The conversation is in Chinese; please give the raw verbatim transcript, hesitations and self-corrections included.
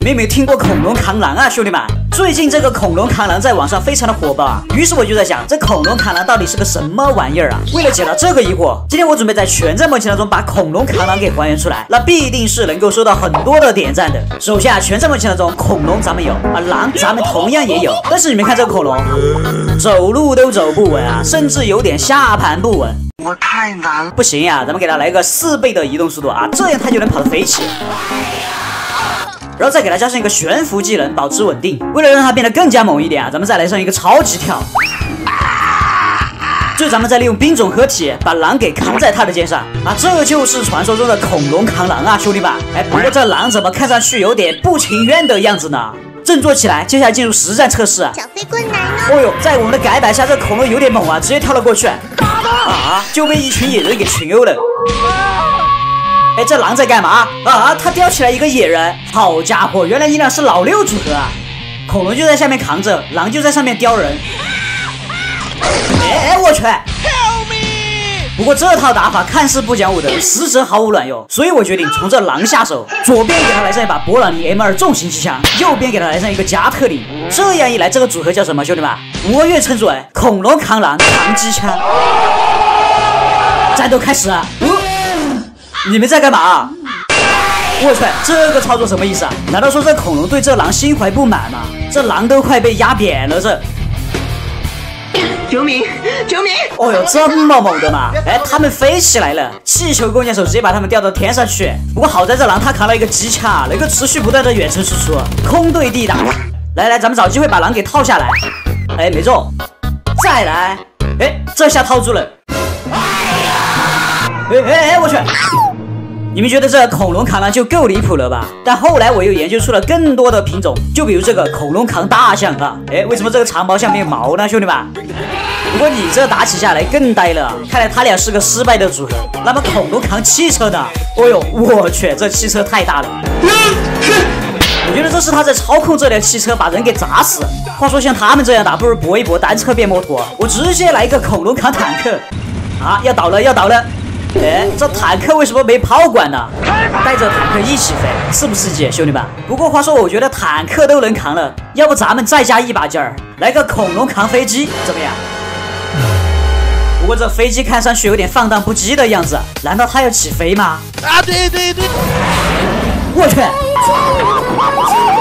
你们有没有听过恐龙扛狼啊，兄弟们？最近这个恐龙扛狼在网上非常的火爆啊，于是我就在想，这恐龙扛狼到底是个什么玩意儿啊？为了解答这个疑惑，今天我准备在全站模型当中把恐龙扛狼给还原出来，那必定是能够收到很多的点赞的。首先啊，全站模型当中恐龙咱们有啊，狼咱们同样也有，但是你们看这个恐龙，走路都走不稳啊，甚至有点下盘不稳。 我太难了， 不行呀、啊，咱们给它来一个四倍的移动速度啊，这样它就能跑得飞起。然后再给它加上一个悬浮技能，保持稳定。为了让它变得更加猛一点啊，咱们再来上一个超级跳。最后咱们再利用兵种合体，把狼给扛在它的肩上啊，这就是传说中的恐龙扛狼啊，兄弟们！哎，不过这狼怎么看上去有点不情愿的样子呢？振作起来，接下来进入实战测试啊！ 小飞棍来了！ 哦呦，在我们的改版下，这恐龙有点猛啊，直接跳了过去啊，就被一群野人给群殴了。哎，这狼在干嘛啊？他叼起来一个野人，好家伙，原来你俩是老六组合啊！恐龙就在下面扛着，狼就在上面叼人。哎哎，我去！不过这套打法看似不讲武德，实则毫无卵用，所以我决定从这狼下手。左边给他来上一把勃朗宁 M 二 重型机枪，右边给他来上一个加特林。这样一来，这个组合叫什么，兄弟们？我愿称之为恐龙扛狼扛机枪。战斗开始啊！呃你们在干嘛？我去，这个操作什么意思啊？难道说这恐龙对这狼心怀不满吗？这狼都快被压扁了这！ 救命！救命！ 哦哟，这么猛的吗？哎，他们飞起来了，气球弓箭手直接把他们吊到天上去。不过好在这狼他扛了一个机枪，能够持续不断的远程输出，空对地打。来来，咱们找机会把狼给套下来。哎，没中，再来。哎，这下套住了。哎哎哎，我去！你们觉得这恐龙扛狼就够离谱了吧？但后来我又研究出了更多的品种，就比如这个恐龙扛大象啊。哎，为什么这个长毛象没有毛呢，兄弟们？不过你这打起下来更呆了，看来他俩是个失败的组合。那么恐龙扛汽车呢？哦呦，我去，这汽车太大了！我觉得这是他在操控这辆汽车把人给砸死。话说像他们这样打，不如搏一搏单车变摩托。我直接来一个恐龙扛坦克啊！要倒了，要倒了！哎，这坦克为什么没炮管呢？带着坦克一起飞，刺不刺激，兄弟们？不过话说，我觉得坦克都能扛了，要不咱们再加一把劲儿，来个恐龙扛飞机，怎么样？不过这飞机看上去有点放荡不羁的样子，难道它要起飞吗？ 啊，对对对！ 我去！